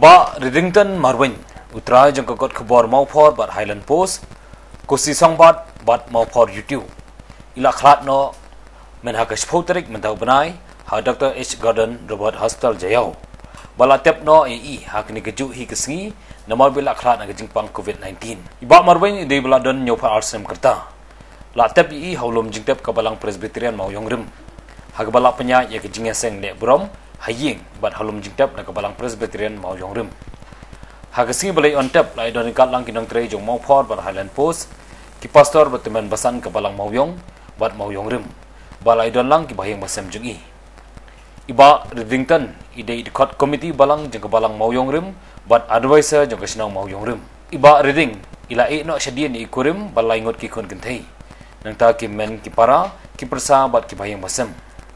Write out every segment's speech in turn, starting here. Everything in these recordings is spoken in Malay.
Iba Redington Marwin Utra jang kakot kebor mau for bat Highland Post kusi songbat bat mau for YouTube ila khlat no men hakash photerik mentau benai ha Dr. H Gordon Robert Hospital Jayau bala tep no hak ni keju hi kesngi namar bila khlat na jingpang COVID-19 Iba Marwin ide bala don nyopa arsem kerta la tep haulum jingtep kabalang Presbyterian mau yongrem hak bala penya ya kejingeseng ne brom haying bat halum jingtap na kabalang Presbyterian mau yongrim hagasi balai on tap lai don kat lang kinang trei jong mau for bat Highland Post ki pastor batiman basan kabalang mau yong bat mau yongrim balai don lang ki bahing basem jengi Iba Redington ide idkot committee balang jeng kabalang mau yongrim bat advisor jong kasinang mau yongrim Iba Reding ila no shadien ikurim balai ngot ki kon kentai nang ta ki men ki para ki persa bat ki bahing basem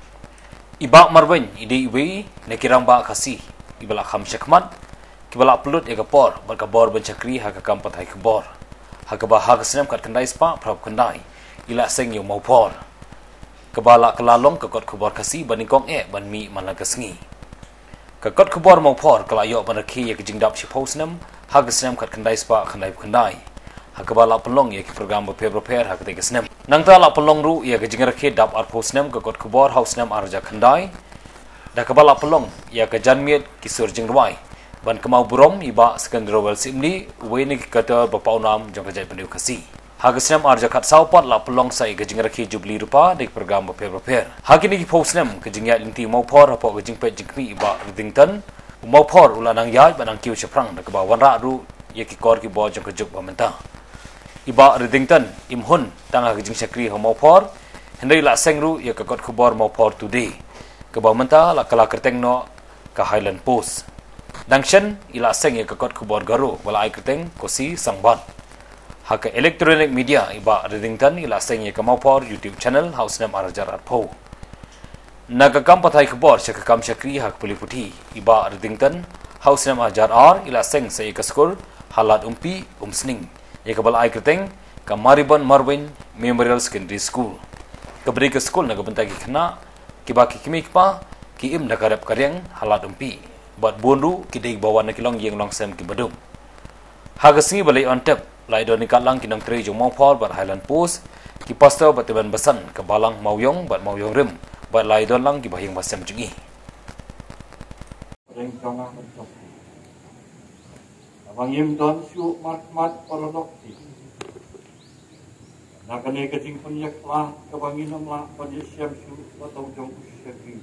Iba Marwin ide iwi nekirang ba kasi ibala kham syakmat kibala pelut ya kapor berkabor bencakri ha kampat hai kabor ha kaba ha kesem kat kendai spa prap kendai ila seng yo mau por kebala kelalong kekot kubor kasi banikong ban mi malakasngi kekot kubor mau por kala yo banaki ya kejingdap shiposnem ha kesem kat kendai spa kendai ha kebala pelong ya ki program prepare ha ketek kesem nangta la pelong ru ya kejingar ke dap ar posnem kekot kubor hausnem arja kendai da kebala pelong ya ke janmiet ki surjing ruai ban kemau burom iba sekandrowal simni weni kata bapaunam jong kajai pendiu kasi ha kesem arja khat saupat la pelong sai kejingar ke jubli rupa dek program prepare ha kini ki posnem kejingya linti mau por apa kejing pet jingmi iba Redington mau por ulanang yai banang kiu seprang da keba wanra ru ya ki kor ki bo jong kejuk bamenta Iba Redington imhun tangah kejing syakri mau por hendai la sengru ya kakot kubor mau por today keba menta la kala kerteng no ka Highland Post dangshen ila seng ya kakot kubor garu wala ai kerteng kosi sangban ha ka electronic media Iba Redington ila seng ya ka mau por YouTube channel house nam arajar arpo naga kam pathai kubor syaka kam syakri ha puli puthi Iba Redington house nam arajar ar ila seng sai ka skor halat umpi umsning ya kabal ai kerteng ka Maribon Marwin Memorial Secondary School kabri ke school naga bentagi khna ki baki kimik pa ki im nakarap karyang halat umpi bat bonru ki dei bawan kilong yeng long sem ki badum hagasi balai on tap lai don kat lang kinang trei jong mau for bat Highland Post ki pastor batiban basan ka balang mauyong bat mauyong rim bat lai don lang ki bahing basem jingi reng tanga abang yem don su mat paradoksi nakane kecing punyak lah kabangin lah pada siam su atau jong sekri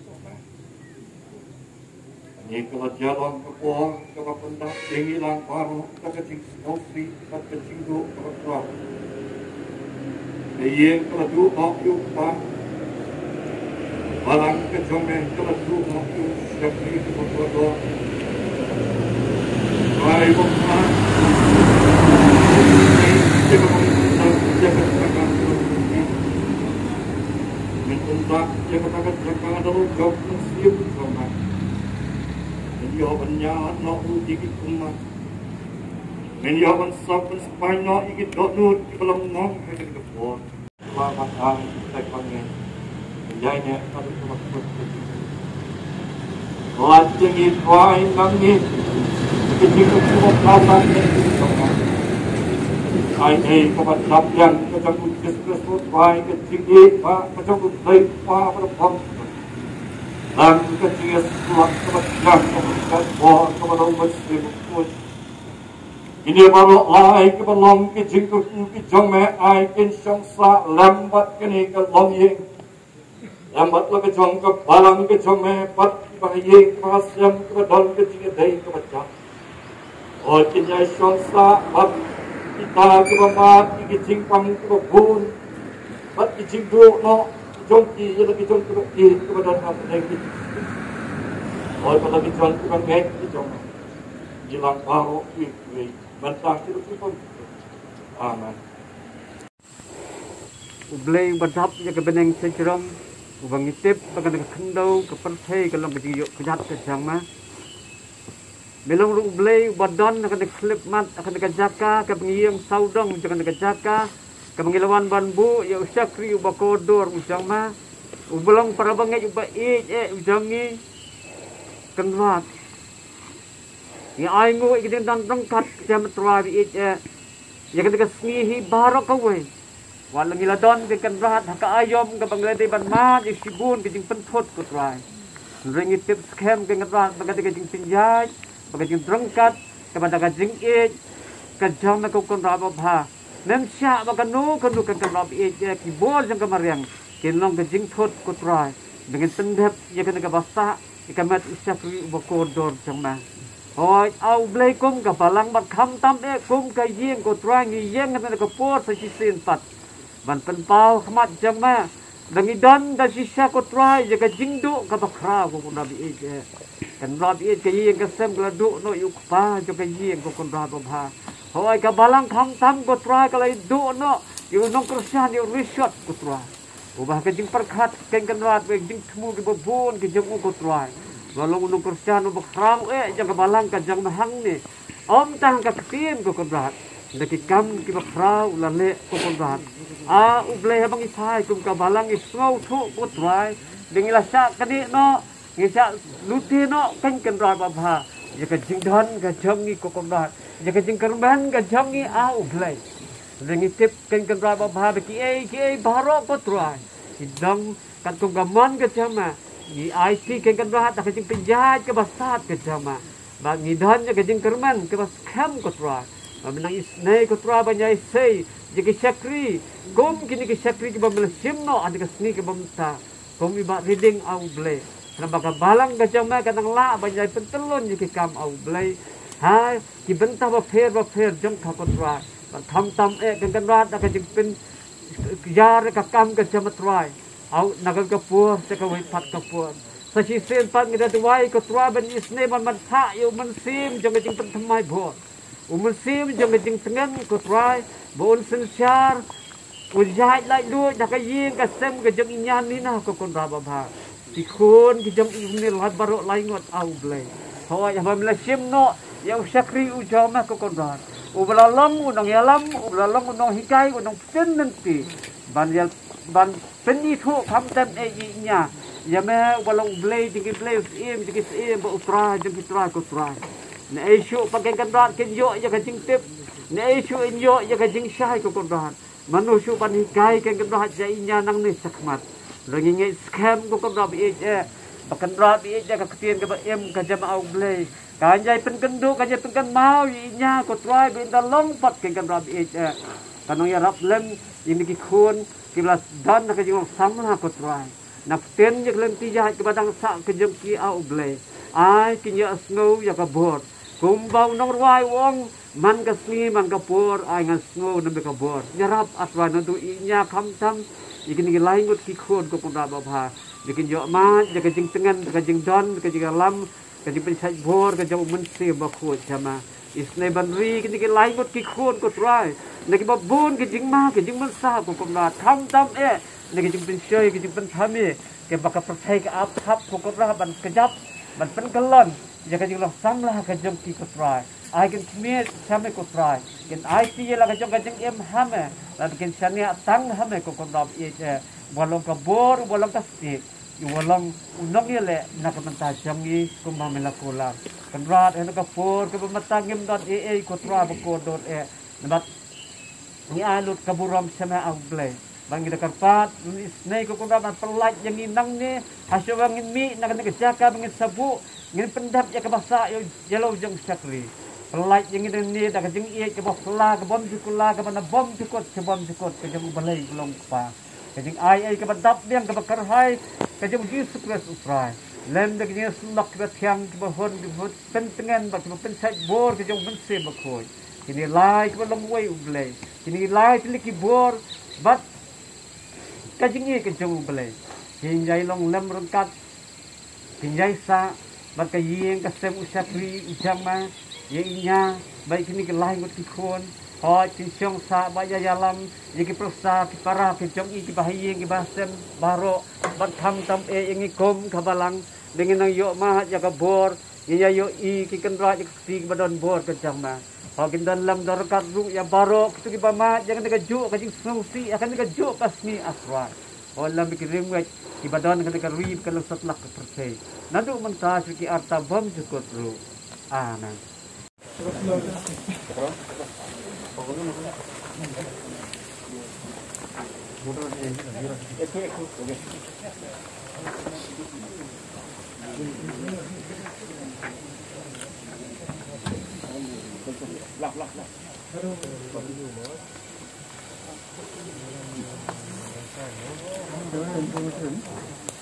ni kalau jalan ke pohon ke benda tinggi lang baru kecing snowy kecing do kerap yang kalau do nak yuk pa balang kecong kalau do nak yuk sekri kerap Hai bapa, kita jaga jaga minta jaga jaga dalam job siap sama. Menjadi banyak nak uji kumah, menjadi sabun supaya nak ikut donut kalau ngom kita kepor. Selamat hari saya panggil, menjadinya satu waktu. Lajeng itu nangis. Ketika semua kawan ini kepada yang kejang ujian tersebut baik ketinggi pak kejang baik pak berpom dan ketinggi sesuatu kepada kepada bahwa kepada umat sebut ini baru lai kebelong kejing kejang mai kejang sa lambat kini kelong yang lambat lagi kejang kebalang kejang mai pat bahaya pasang kepada ketinggi dari kepada Oh, kinyai syonsa, bat kita kebamat, kicing pang kebun, bat kicing do no, jongki, jadi kicing kebun kepada apa lagi? Oh, pada kicing kebun gek, kicing hilang baru, bantang itu pun, aman. Ublay badap ya kebeneng sejerom, ubang itip, bagan kendau, kepercay kalau berjiyuk kejat kejang mah. Belong ublay badan akan diklip mat akan dikajaka ke pengiyang saudong jangan dikajaka ke pengilawan banbu ya usakri uba kodor ujang ma ubelong para bangai uba ujangi kenwat Ni ai ngo ik dan rangkat jam trawi it ya kan sni hi barok ka we walang iladon ke kan rahat ka ayom ka banglade ban ma ji sibun ke jing penthot ko trai ring tip scam ke ngat bagat ke jing pinjai bagat jing rangkat ke pada ka jing it ka jam na ko kon ra ba bha nem sha ba kan nu kan ra it ki bol jang ka mariang ke long ke jing thot ko trai dengan pendap ya kan ka basa ka mat isafri ba ko dor jang ma Ôi, ao blei kum ka palang bat kham tam e kum ka yeng ko trang ngi yeng na ka por sa si sin pat. Ban pen pau khmat jama. Dangi don da si sa ko trai je ka jingdu ka bakra ko kun rabi e. Kan rabi e ka yeng ka sem la du no yu pa jo ka yeng ko kun rabi bha. Ôi ka balang kham tam ko trai ka lai du no yu nong krsan yu rishot ko trai. Ubah ka jing perkhat kan rat be jing thmu ke bobon ke jeng ko trai. Walau unung Kristiano berkerang jangan balang ka jang mahang ni om tang ka tim ko kodrat deki kam ki bakrau lale ko kodrat uble habang isai kum ka balang isngau thu ko trai dingila sa kani no ngisa luti no kan kan ra ba bha ya ka jing don ka jang ni ko kodrat ya ka jing karban ka jang ni uble dingi tip kan ra ba bha ki ai baro ko trai idang kan kum gaman ka jama Ni IT kan rahat tak jing penjahat ke basat ke jama. Ba ngidan ke jing kerman ke bas kham ko tra. Ba menang isnai ko tra banyai sei jige sakri. Gom kini ke sakri ke bamel simno ade ke sni ke bamta. Gom iba reading au ble. Namba ka balang ke jama kadang la banyai pentelon jige kam au ble. Ha ki bentah ba fer jong ka ko tra. Ba tham tam kan rahat tak jing pen yar ka kam ke jama trai. Au nagal kapur seka wai pat kapur sachi sen pat ngida tuai ko tua ban isne man tha yu man sim jong jing pen thamai bho man sim jong jing tengan ko tuai bon sen char ujai lai lu da ka yin ka sem ka jong inyan ni na ko kon ra ba bha ti khon ki jong ni la baro lai ngot au ble hoi ya bam la sim no ya sakri u jama ko kon ra u bala long u nong yalam u bala long u nong hikai u nong pen nanti ban peni thu kham tam e nya ya me walau blade ding blade em ba utra ding utra ko utra ne e shu pakai kan rat ken yo ya ka jing tip ne e shu en yo ya ka jing sai ko kon rat manu shu ban hikai ken kan rat ja nya nang ni sakmat rangi nge scam ko kon rat e pakan rat e ja ka tien ka ba em ka jama au blade ka jai pen kan du ka jai pen kan mau nya ko try ben da long pat ken kan rat e kanong ya rap lem ini ki khun kiblas dan nak jeng samlah ko try nak ten je lem ti jahat ke badang sa ke jeng ki au ble ai ki nya snow ya ka bor kumbau nong ruai wong man ka sni man ka por ai ngan snow nembe ka bor nyarap aswa no tu inya kham tam ikin ki lai ngut ki khun ko punda ba bha bikin yo ma je ka jeng tengan ka jeng don ka jeng lam ka jeng pen sai bor ka jeng mun se ba khu jama isne banri kini ke lai ngut ki khun ko try nak ba bun ke jing ma ke jing man sa ko komna tham tam nak jing pen shoy ke jing pen thami ke baka perthai ke ap thap ko ra ban kejap ban pen kalon ya ke jing lo sam la ke jing ki ko try ai kan kmet same ko try ken ai ti la ke jing em hame la ken sania tang hame ko komna e walong ka bor walong ka stik walong unong yele nak menta jangi kumba melakula kan rat en ka por ke matangim dot ko tra ko dot nabat ni alut kaburam sama au ble bangi da karpat snei ko ko ban pelaj yang inang ni hasyo bangin mi nak nak jaka bangin sabu ngin pendap ya ka basa yo jelo jeng sakri pelaj yang ni da ka jeng ke bokla ka bom jukula ka ban bom jukot ke bom jukot ke jeng balai long pa ke jeng ai ke badap biang ke bakar hai ke jeng Jesus Christ usrai lem da ke sundak ke tiang ke bahon ke pentengan ba ke pensai bor ke jeng bense bakoi kini lai ke long way uble kini lai tiliki bor bat kajingi ke jeng uble hinjai long lem rengkat hinjai sa bat ka yeng ka sem usapri ujama ye inya baik kini ke lai ngut ki khon hoi tin chong sa ba ya yalam ye ki prosa ki para ki jong i ki bahayeng ki basem baro bat tham tam ingi kom kabalang dengan nang yo ma ya ka bor ye yo i ki kendra ki ti badon bor ke jama Hakin dalam darakat ru ya barok tu ki pama jangan dekat juk ka jing sungsi akan dekat juk kasmi asra. Olam bikirim wa ki badan ka dekat rib kalau setlak percay. Nadu mentas ki arta bom jukut ru. Amen. Lắc